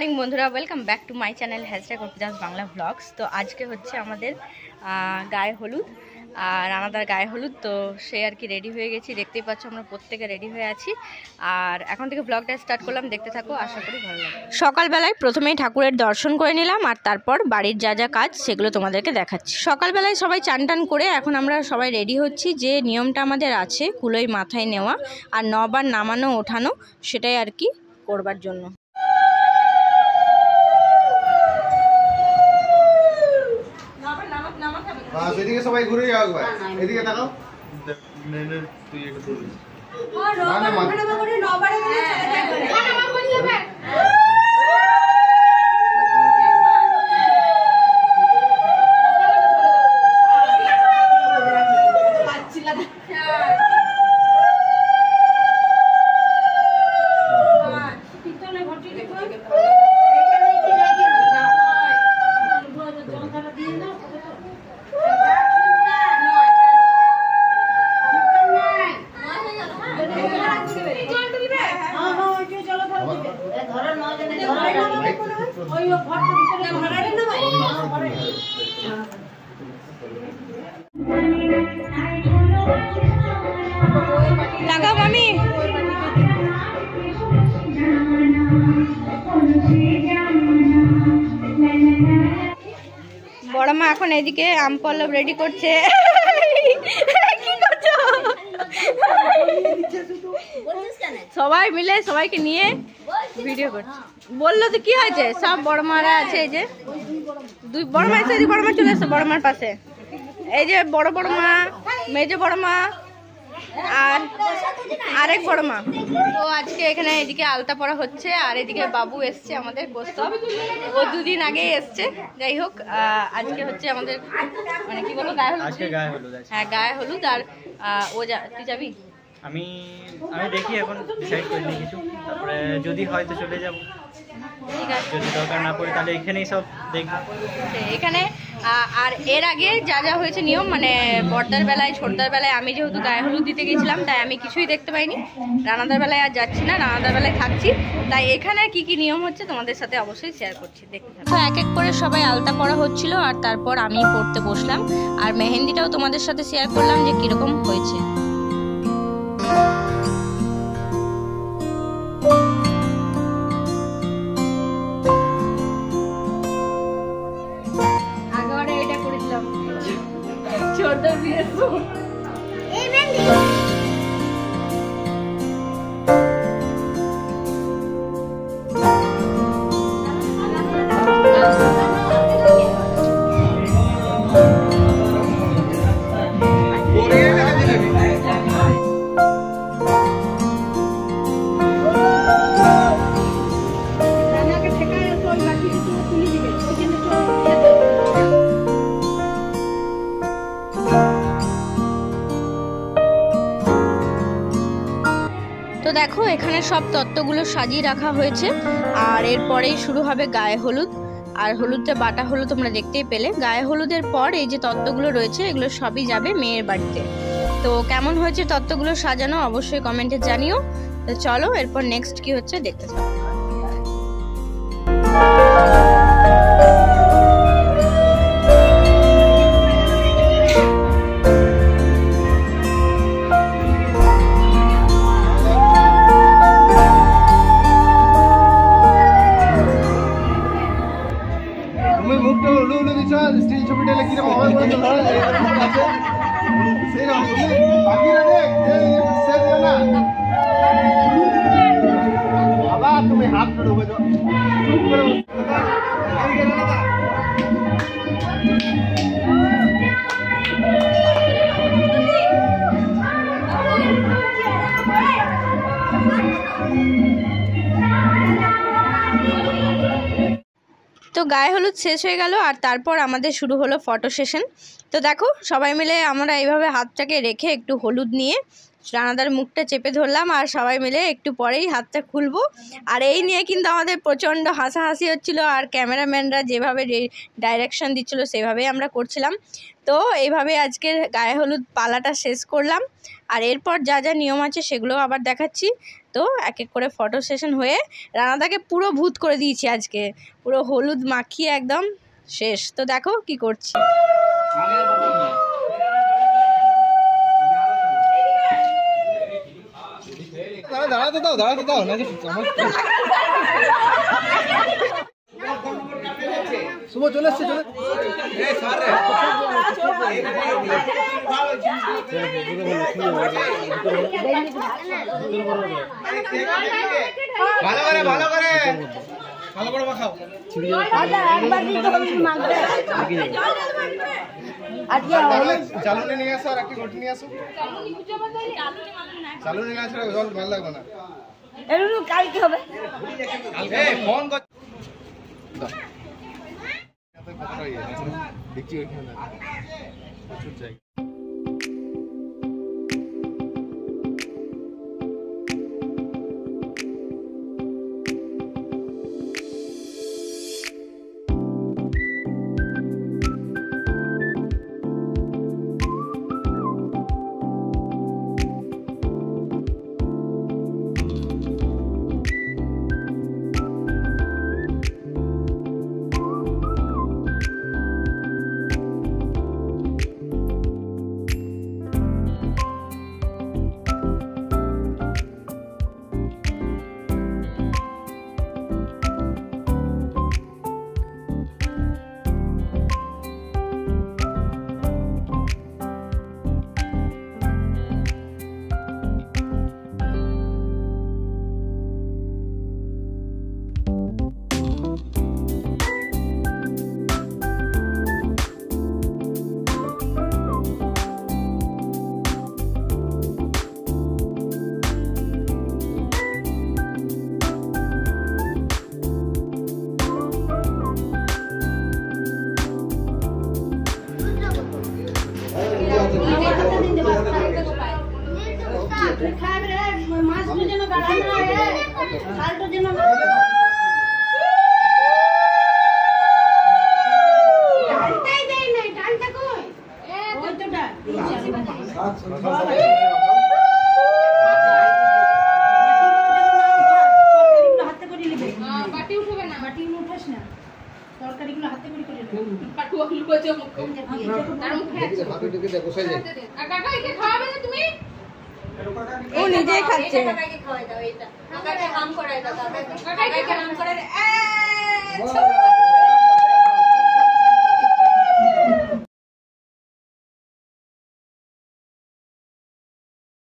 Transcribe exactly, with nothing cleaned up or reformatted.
Morning বন্ধুরা, welcome back to my channel hashtag Arpita's Bangla blogs. তো আজকে হচ্ছে আমাদের গায়ে হলুদ আর আমাদের গায়ে হলুদ। তো সে আর কি রেডি হয়ে গেছি, দেখতেই পাচ্ছ আমরা প্রত্যেকে রেডি হয়ে আছি। আর এখন থেকে ব্লগটা স্টার্ট করলাম, দেখতে থাকো, আশা করি ভালো লাগবে। সকালবেলায় প্রথমেই ঠাকুরের দর্শন করে নিলাম আর তারপর বাড়ির যা যা কাজ সেগুলো তোমাদেরকে দেখাচ্ছি। সকালবেলায় সবাই চান টান করে এখন আমরা সবাই রেডি হচ্ছি। যে নিয়মটা আমাদের আছে কুলোই মাথায় নেওয়া আর নবার নামানো ওঠানো, সেটাই আর কি করবার জন্য। এদিকে সবাই ঘুরে যাও, একবার এদিকে তাকাও। তুই একটু লাগাও মামি। বড় মা এখন এদিকে আম পল্লব রেডি করছে। কি করছো? সবাই মিলে সবাইকে নিয়ে ভিডিও করছে। বললো তো কি হয়েছে, সব বড় মারা আছে। এই যে দুই বড় মা এসে, বড় মা চলে এসছে বড় মার পাশে। এই যে বড় বড় মা, মেজো বড় মা আর আরেক বড় মা। তো আজকে এখানে এদিকে আলতা পরা হচ্ছে আর এদিকে বাবু এসছে আমাদের কৌস্তব, ও দুদিন আগে এসছে। যাই হোক, আজকে হচ্ছে আমাদের মানে কি বলবো গায়ে হলুদ। হ্যাঁ গায়ে হলুদ। আর ও যা, তুই যাবি? আমি আমি দেখি, এখন ডিসাইড করিনি কিছু, তারপরে যদি হয় তো চলে যাব। ঠিক আছে, যদি দরকার না পড়ে তাহলে এখানেই সব দেখব এখানে। আর এর আগে যা যা হয়েছে নিয়ম, মানে বড়দার বেলায় ছোটদার বেলায় আমি যেহেতু গায়ে হলুদ দিতে গেছিলাম তাই আমি কিছুই দেখতে পাইনি। রানাদার বেলায় আর যাচ্ছি না, রানাদার বেলায় থাকছি, তাই এখানে কি কি নিয়ম হচ্ছে তোমাদের সাথে অবশ্যই শেয়ার করছি, দেখতে থাকো। তো এক এক করে সবাই আলতা পরা হচ্ছিল আর তারপর আমি পড়তে বসলাম আর মেহেন্দিটাও তোমাদের সাথে শেয়ার করলাম যে কিরকম হয়েছে। তো দেখো এখানে সব তত্ত্বগুলো সাজিয়ে রাখা হয়েছে আর এরপরেই শুরু হবে গায়ে হলুদ। আর হলুদটা বাটা হলো তোমরা দেখতেই পেলে। গায়ে হলুদের পর এই যে তত্ত্বগুলো রয়েছে এগুলো সবই যাবে মেয়ের বাড়িতে। তো কেমন হয়েছে তত্ত্বগুলো সাজানো অবশ্যই কমেন্টে জানিও। তো চলো এরপর নেক্সট কি হচ্ছে দেখতে থাকো। স্টিল ছবিটা কিরকম হবে বলে আছে সেরকম বাকিরা দেখ সে দিও না বাবা, তুমি হাত ঢুকে যাও চুপ করে এই গেল না। তো গায়ে হলুদ শেষ হয়ে গেল আর তারপর আমাদের শুরু হলো ফটো সেশন। তো দেখো সবাই মিলে আমরা এইভাবে হাতটাকে রেখে একটু হলুদ নিয়ে রানাদার মুখটা চেপে ধরলাম আর সবাই মিলে একটু পরেই হাতটা খুলবো। আর এই নিয়ে কিন্তু আমাদের প্রচণ্ড হাসাহাসি হচ্ছিল আর ক্যামেরাম্যানরা যেভাবে ডাইরেকশন দিচ্ছিল সেভাবেই আমরা করছিলাম। তো এইভাবে আজকে গায়ে হলুদ পালাটা শেষ করলাম আর এরপর যা যা নিয়ম আছে সেগুলো আবার দেখাচ্ছি। তো এক এক করে ফটো সেশন হয়ে রানাদাকে পুরো ভূত করে দিয়েছি আজকে, পুরো হলুদ মাখিয়ে একদম শেষ। তো দেখো কি করছি। দাঁড়াতে দাও দাঁড়াতে দাও নাকি শুভ চলে এসছে চলে ভালো করে ভালো করে ভালো করে মাখাও চালুনি নিয়ে আসো আর একটি রুটি নিয়ে আসো। চালুনি না ছাড়া জল ভালো লাগবে না। কালকে হবে ফোন কর দেখছি ওইখানে প্রচুর জায়গা। ও নিজেই খাচ্ছে। খাওয়াই দাও